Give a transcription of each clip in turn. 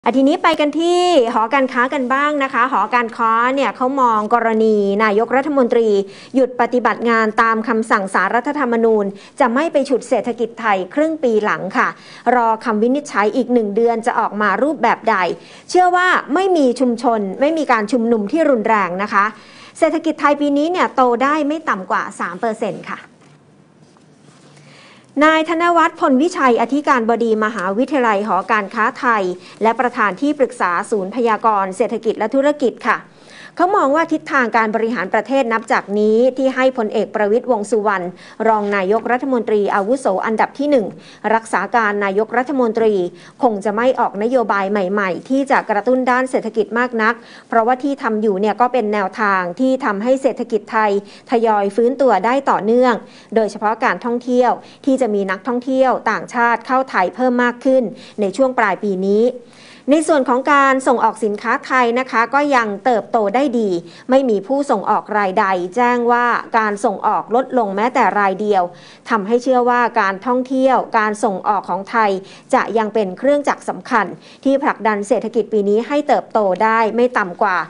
ทีนี้ไปกันที่หอการค้ากันบ้างนะคะหอการค้าเนี่ยเขามองกรณีนายกรัฐมนตรีหยุดปฏิบัติงานตามคำสั่งศาลรัฐธรรมนูญจะไม่ไปฉุดเศรษฐกิจไทยครึ่งปีหลังค่ะรอคำวินิจฉัยอีก1 เดือนจะออกมารูปแบบใดเชื่อว่าไม่มีไม่มีการชุมนุมที่รุนแรงนะคะเศรษฐกิจไทยปีนี้เนี่ยโตได้ไม่ต่ำกว่า 3% ค่ะนายธนวัฒน์ พลวิชัยอธิการบดีมหาวิทยาลัยหอการค้าไทยและประธานที่ปรึกษาศูนย์พยากรณ์เศรษฐกิจและธุรกิจค่ะเขามองว่าทิศทางการบริหารประเทศนับจากนี้ที่ให้พลเอกประวิตร วงษ์สุวรรณรองนายกรัฐมนตรีอาวุโสอันดับที่1รักษาการนายกรัฐมนตรีคงจะไม่ออกนโยบายใหม่ๆที่จะกระตุ้นด้านเศรษฐกิจมากนักเพราะว่าที่ทำอยู่เนี่ยก็เป็นแนวทางที่ทำให้เศรษฐกิจไทยทยอยฟื้นตัวได้ต่อเนื่องโดยเฉพาะการท่องเที่ยวที่จะมีนักท่องเที่ยวต่างชาติเข้าไทยเพิ่มมากขึ้นในช่วงปลายปีนี้ในส่วนของการส่งออกสินค้าไทยนะคะก็ยังเติบโตได้ดีไม่มีผู้ส่งออกรายใดแจ้งว่าการส่งออกลดลงแม้แต่รายเดียวทำให้เชื่อว่าการท่องเที่ยวการส่งออกของไทยจะยังเป็นเครื่องจักรสำคัญที่ผลักดันเศรษฐกิจปีนี้ให้เติบโตได้ไม่ต่ำกว่า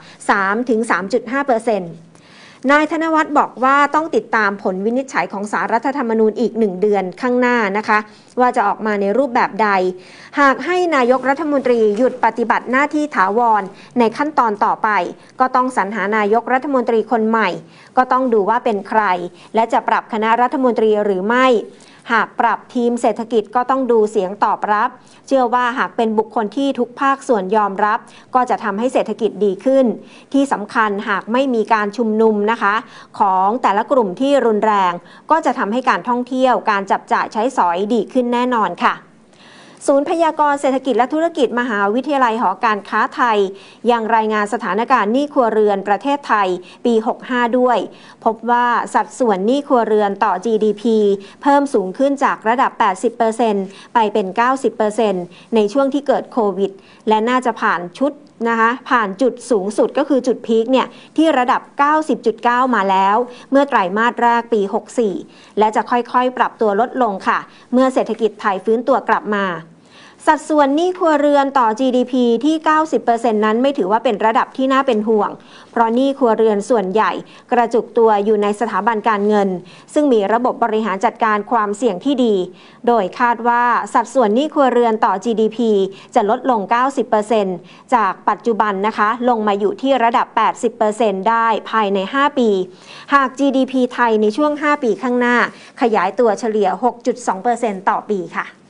3-3.5%นายธนวัฒน์บอกว่าต้องติดตามผลวินิจฉัยของศาลรัฐธรรมนูญอีก1 เดือนข้างหน้านะคะว่าจะออกมาในรูปแบบใดหากให้นายกรัฐมนตรีหยุดปฏิบัติหน้าที่ถาวรในขั้นตอนต่อไปก็ต้องสรรหานายกรัฐมนตรีคนใหม่ก็ต้องดูว่าเป็นใครและจะปรับคณะรัฐมนตรีหรือไม่หากปรับทีมเศรษฐกิจก็ต้องดูเสียงตอบรับเชื่อว่าหากเป็นบุคคลที่ทุกภาคส่วนยอมรับก็จะทำให้เศรษฐกิจดีขึ้นที่สำคัญหากไม่มีการชุมนุมนะคะของแต่ละกลุ่มที่รุนแรงก็จะทำให้การท่องเที่ยวการจับจ่ายใช้สอยดีขึ้นแน่นอนค่ะศูนย์พยากรณ์เศรษฐกิจและธุรกิจมหาวิทยาลัยหอการค้าไทยยังรายงานสถานการณ์หนี้ครัวเรือนประเทศไทยปี65ด้วยพบว่าสัดส่วนหนี้ครัวเรือนต่อ GDP เพิ่มสูงขึ้นจากระดับ 80% ไปเป็น 90% ในช่วงที่เกิดโควิดและน่าจะผ่านจุดสูงสุดก็คือจุดพีคเนี่ยที่ระดับ 90.9 มาแล้วเมื่อไตรมาสแรกปี64และจะค่อยๆปรับตัวลดลงค่ะเมื่อเศรษฐกิจไทยฟื้นตัวกลับมาสัดส่วนหนี้ครัวเรือนต่อ GDP ที่ 90% นั้นไม่ถือว่าเป็นระดับที่น่าเป็นห่วงเพราะหนี้ครัวเรือนส่วนใหญ่กระจุกตัวอยู่ในสถาบันการเงินซึ่งมีระบบบริหารจัดการความเสี่ยงที่ดีโดยคาดว่าสัดส่วนหนี้ครัวเรือนต่อ GDP จะลดลง 90% จากปัจจุบันนะคะลงมาอยู่ที่ระดับ 80% ได้ภายใน 5 ปีหาก GDP ไทยในช่วง 5 ปีข้างหน้าขยายตัวเฉลี่ย 6.2% ต่อปีค่ะ